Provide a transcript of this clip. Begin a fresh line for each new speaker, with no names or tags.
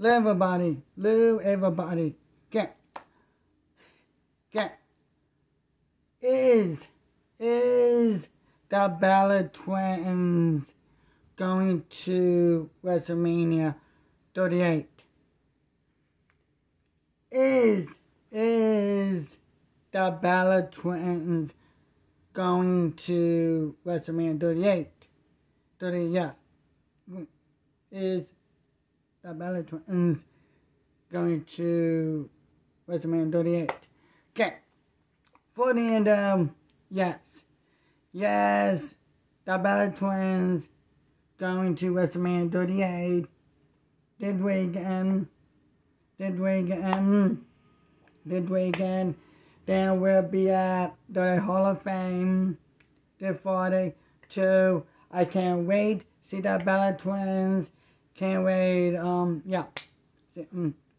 everybody. Get. Is the Bella Twins going to WrestleMania 38? Is the Bella Twins going to WrestleMania 38? Yeah. Is the Bella Twins going to WrestleMania 38? Okay. For the end, yes. Yes, the Bella Twins going to WrestleMania 38. Did we again? Then we'll be at the Hall of Fame. The 42. I can't wait. See the Bella Twins. Can't wait. Yeah.